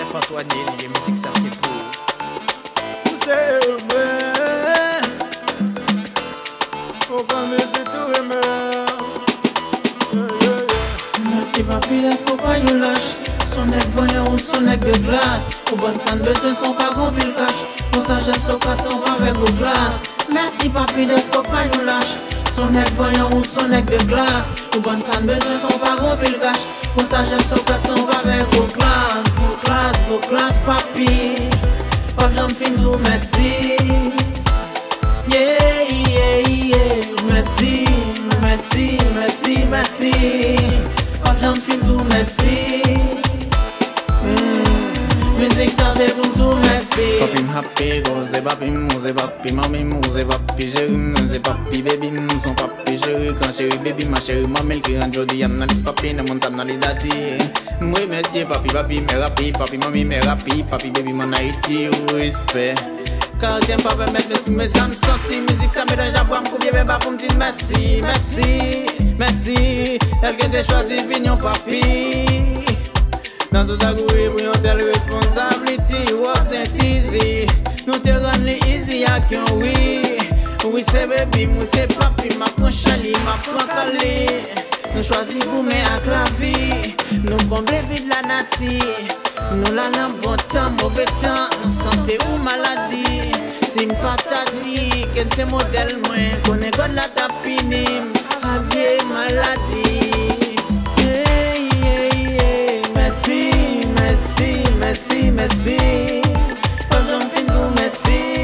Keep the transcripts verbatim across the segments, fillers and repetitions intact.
Joseph Antoine, les musiques ça c'est pour c'est vrai. Faut qu'on me dise tout aimer. Merci papi, laisse qu'on pas you lâche. Son nec voyant ou son nec de glace. Ou bonne sans besoin, son pas gros pile cache. Mon sagesse au quatre sont pas avec au glace. Merci papi, laisse qu'on pas you lâche. Son nec voyant ou son nec de glace. Ou bonne sans besoin, son pas gros pile cache. Mon sagesse au quatre sont pas avec au glace. Go classe, go classe papi. Pas j'en fin tout merci. Yeah, yeah, yeah. Merci, merci, merci, merci. Pas j'en fin tout merci. Musique ça c'est pour tout merci. Papi m'happy, gose papi mouze papi mami mouze papi chéri mouze papi baby mouze son papi chéri quand chéri baby ma chéri mamel qui rend jodi am nalis papi ne mon sam nalis dati. Moi merci papi papi me rapi papi mami me rapi papi baby mon Haïti respect. Quand j'aime pas permettre de fumer ça me sentit. Musique ça me donne j'avoue me combien même pour me dire merci merci merci. Est-ce que t'es choisi vignon papi? Dans tout ça courir pour une telle responsabilité. Oh c'est easy. Nous te rendre easy à qu'un oui. Oui c'est baby, moi c'est papi. Ma prend chali, ma prend calé. Nous choisis gourmet avec la vie. Nous combler vide la nature. Nous la l'en bon temps, mauvais temps. Nous santé ou maladie. Si m'pas t'a dit que c'est modèle moins. Qu'on est god la tapine. Avier maladie. Merci, merci, merci, merci. Pas j'en fin tout merci.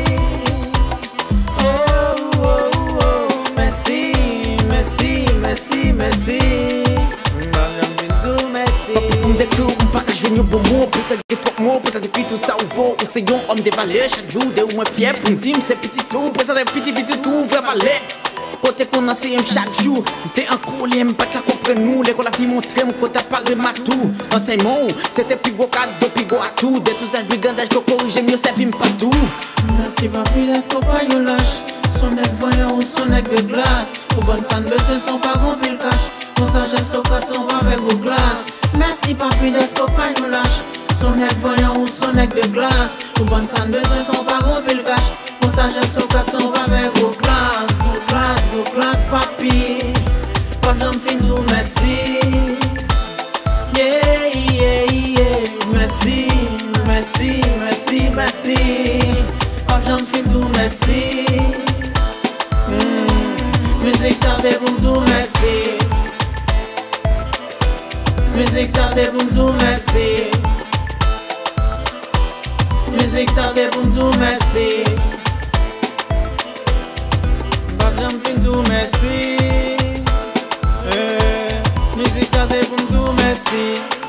Oh, oh, oh. Merci, merci, merci, merci. Pas j'en fin tout merci. Papi pour me déclou, pas que je vienne au bon mot. Peut-être des trois mots, peut-être depuis tout ça ou vaut. Ou c'est un homme de valeur, chaque jour de ou moins fier. Pour me dire, c'est petit tout, présenter petit petit tout, vrai valet. Côté qu'on enseigne chaque jour, t'es en cours, les pas qu'à comprendre nous. L'école a fait montrer mon côté parler matou. Enseignement, c'était plus gros cadeau, plus gros à tout. De tout ça, brigandage, qu'on corrige mieux, ça vime pas tout. Merci papi, laisse qu'on pas you lâche. Son nec voyant ou son nec de glace. Ou bonne sans besoin, son pas gros pile cache. Mon sagesse au quatre sont pas avec au glace. Merci papi, laisse qu'on pas you lâche. Son nec voyant ou son nec de glace. Ou bonne sans besoin, son pas gros pile cache. Mon sagesse au quatre sont pas avec au glace. Go classe, go classe papi. Pas j'en fin tout merci. Yeah, yeah, yeah. Merci, merci, merci, merci. Pas j'en fin tout merci. mm. Musique ça c'est pour tout merci. Musique ça c'est pour tout merci. Musique ça c'est pour tout merci. Pas j'en fin tout merci. Eh, musique ça c'est pour tout merci.